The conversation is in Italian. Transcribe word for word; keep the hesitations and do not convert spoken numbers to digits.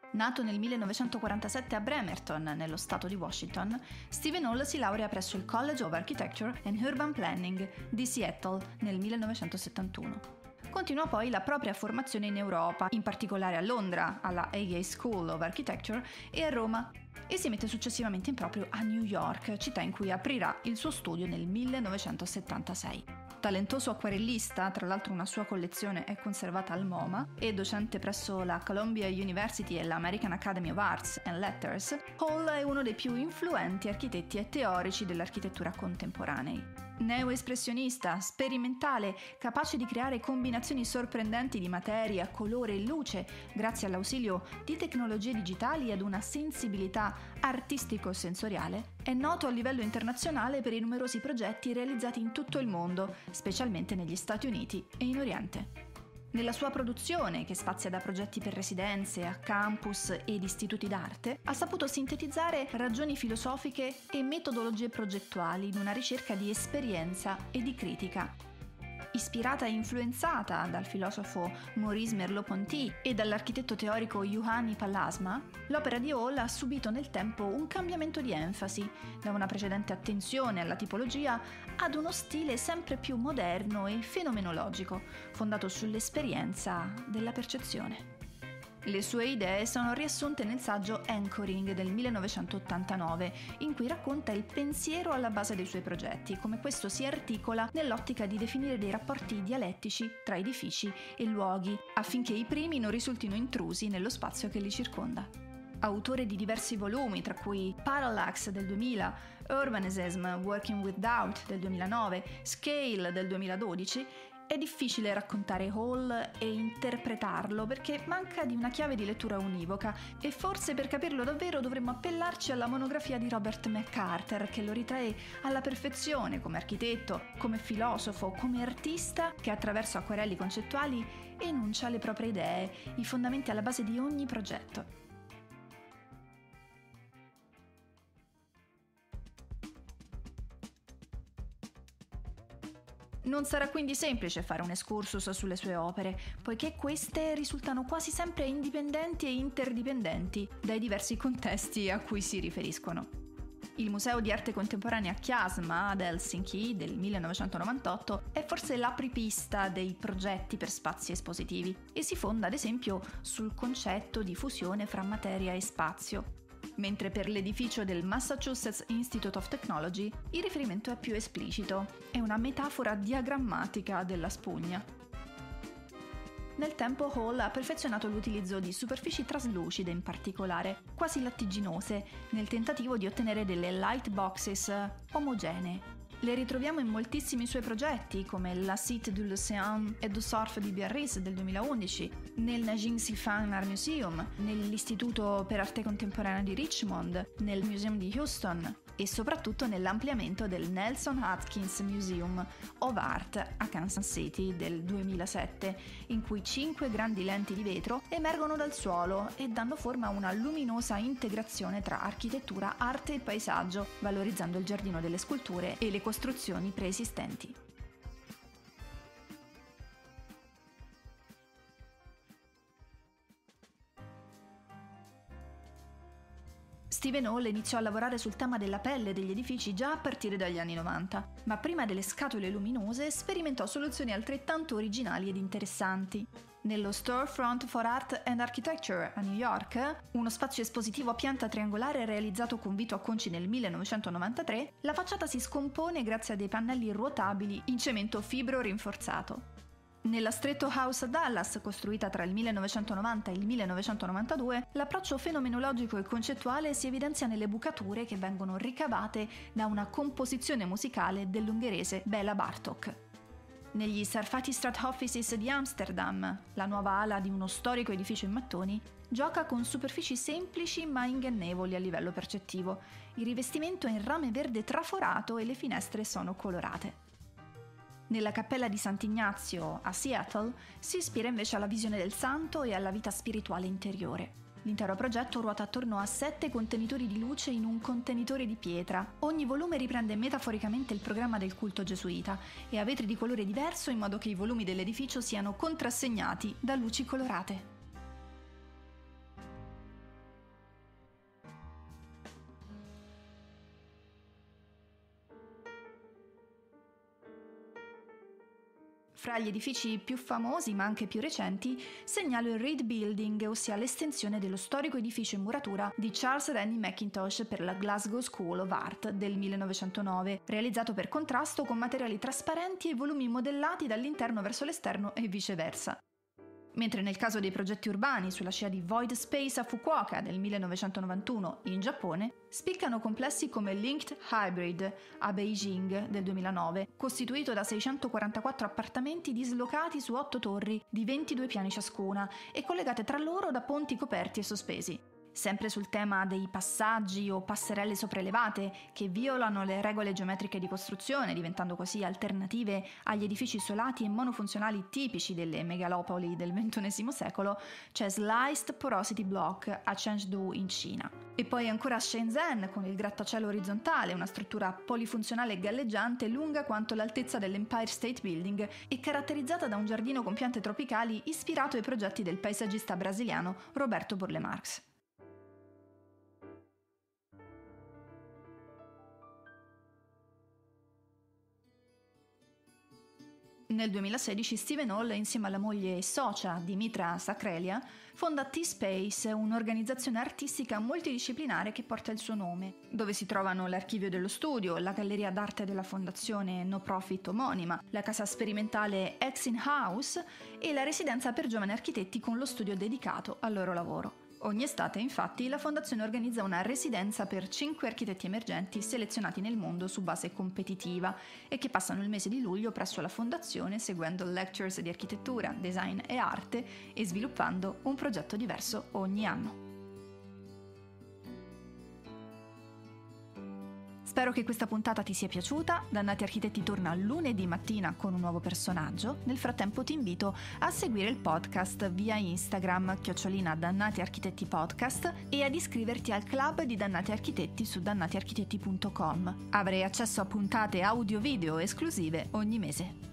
Nato nel millenovecentoquarantasette a Bremerton, nello stato di Washington, Stephen Hall si laurea presso il College of Architecture and Urban Planning di Seattle nel millenovecentosettantuno. Continua poi la propria formazione in Europa, in particolare a Londra, alla A A School of Architecture, e a Roma, e si mette successivamente in proprio a New York, città in cui aprirà il suo studio nel millenovecentosettantasei. Talentoso acquarellista, tra l'altro una sua collezione è conservata al MoMA, e docente presso la Columbia University e l'American Academy of Arts and Letters, Hall è uno dei più influenti architetti e teorici dell'architettura contemporanei. Neoespressionista, sperimentale, capace di creare combinazioni sorprendenti di materia, colore e luce, grazie all'ausilio di tecnologie digitali ed una sensibilità artistico-sensoriale, è noto a livello internazionale per i numerosi progetti realizzati in tutto il mondo, specialmente negli Stati Uniti e in Oriente. Nella sua produzione, che spazia da progetti per residenze a campus ed istituti d'arte, ha saputo sintetizzare ragioni filosofiche e metodologie progettuali in una ricerca di esperienza e di critica. Ispirata e influenzata dal filosofo Maurice Merleau-Ponty e dall'architetto teorico Juhani Pallasmaa, l'opera di Hall ha subito nel tempo un cambiamento di enfasi, da una precedente attenzione alla tipologia ad uno stile sempre più moderno e fenomenologico, fondato sull'esperienza della percezione. Le sue idee sono riassunte nel saggio Anchoring del millenovecentottantanove, in cui racconta il pensiero alla base dei suoi progetti, come questo si articola nell'ottica di definire dei rapporti dialettici tra edifici e luoghi, affinché i primi non risultino intrusi nello spazio che li circonda. Autore di diversi volumi, tra cui Parallax del duemila, Urbanism Working with Doubt del duemilanove, Scale del duemiladodici, è difficile raccontare Hall e interpretarlo perché manca di una chiave di lettura univoca, e forse per capirlo davvero dovremmo appellarci alla monografia di Robert McCarter, che lo ritrae alla perfezione come architetto, come filosofo, come artista che attraverso acquarelli concettuali enuncia le proprie idee, i fondamenti alla base di ogni progetto. Non sarà quindi semplice fare un excursus sulle sue opere, poiché queste risultano quasi sempre indipendenti e interdipendenti dai diversi contesti a cui si riferiscono. Il Museo di Arte Contemporanea Kiasma ad Helsinki del millenovecentonovantotto è forse l'apripista dei progetti per spazi espositivi e si fonda ad esempio sul concetto di fusione fra materia e spazio, mentre per l'edificio del Massachusetts Institute of Technology il riferimento è più esplicito, è una metafora diagrammatica della spugna. Nel tempo Hall ha perfezionato l'utilizzo di superfici traslucide in particolare, quasi lattiginose, nel tentativo di ottenere delle light boxes omogenee. Le ritroviamo in moltissimi suoi progetti, come la Cité de l'Océan et du Surf di Biarritz del duemilaundici, nel Najin Sifan Art Museum, nell'Istituto per Arte Contemporanea di Richmond, nel Museum di Houston e soprattutto nell'ampliamento del Nelson Hopkins Museum of Art a Kansas City del duemilasette, in cui cinque grandi lenti di vetro emergono dal suolo e danno forma a una luminosa integrazione tra architettura, arte e paesaggio, valorizzando il giardino delle sculture e le costruzioni preesistenti. Stephen Hall iniziò a lavorare sul tema della pelle degli edifici già a partire dagli anni novanta, ma prima delle scatole luminose sperimentò soluzioni altrettanto originali ed interessanti. Nello Storefront for Art and Architecture a New York, uno spazio espositivo a pianta triangolare realizzato con Vito Acconci nel millenovecentonovantatré, la facciata si scompone grazie a dei pannelli ruotabili in cemento fibro rinforzato. Nella Stretto House a Dallas, costruita tra il millenovecentonovanta e il millenovecentonovantadue, l'approccio fenomenologico e concettuale si evidenzia nelle bucature che vengono ricavate da una composizione musicale dell'ungherese Béla Bartók. Negli Sarfati Strat Offices di Amsterdam, la nuova ala di uno storico edificio in mattoni, gioca con superfici semplici ma ingannevoli a livello percettivo. Il rivestimento è in rame verde traforato e le finestre sono colorate. Nella cappella di Sant'Ignazio a Seattle si ispira invece alla visione del santo e alla vita spirituale interiore. L'intero progetto ruota attorno a sette contenitori di luce in un contenitore di pietra. Ogni volume riprende metaforicamente il programma del culto gesuita e ha vetri di colore diverso in modo che i volumi dell'edificio siano contrassegnati da luci colorate. Fra gli edifici più famosi ma anche più recenti segnalo il Reed Building, ossia l'estensione dello storico edificio in muratura di Charles Rennie Mackintosh per la Glasgow School of Art del millenovecentonove, realizzato per contrasto con materiali trasparenti e volumi modellati dall'interno verso l'esterno e viceversa. Mentre nel caso dei progetti urbani sulla scia di Void Space a Fukuoka del millenovecentonovantuno in Giappone, spiccano complessi come Linked Hybrid a Beijing del duemilanove, costituito da seicentoquarantaquattro appartamenti dislocati su otto torri di ventidue piani ciascuna e collegate tra loro da ponti coperti e sospesi. Sempre sul tema dei passaggi o passerelle sopraelevate che violano le regole geometriche di costruzione, diventando così alternative agli edifici isolati e monofunzionali tipici delle megalopoli del ventunesimo secolo, c'è Sliced Porosity Block a Chengdu in Cina. E poi ancora a Shenzhen con il grattacielo orizzontale, una struttura polifunzionale galleggiante lunga quanto l'altezza dell'Empire State Building e caratterizzata da un giardino con piante tropicali ispirato ai progetti del paesaggista brasiliano Roberto Burle Marx. Nel duemilasedici Steven Hall, insieme alla moglie e socia Dimitra Sakrelia, fonda T-Space, un'organizzazione artistica multidisciplinare che porta il suo nome, dove si trovano l'archivio dello studio, la galleria d'arte della fondazione no profit omonima, la casa sperimentale X in House e la residenza per giovani architetti con lo studio dedicato al loro lavoro. Ogni estate, infatti, la fondazione organizza una residenza per cinque architetti emergenti selezionati nel mondo su base competitiva e che passano il mese di luglio presso la fondazione seguendo lectures di architettura, design e arte e sviluppando un progetto diverso ogni anno. Spero che questa puntata ti sia piaciuta. Dannati Architetti torna lunedì mattina con un nuovo personaggio. Nel frattempo ti invito a seguire il podcast via Instagram, chiocciolina Dannati Architetti Podcast, e ad iscriverti al club di Dannati Architetti su dannati architetti punto com. Avrai accesso a puntate audio-video esclusive ogni mese.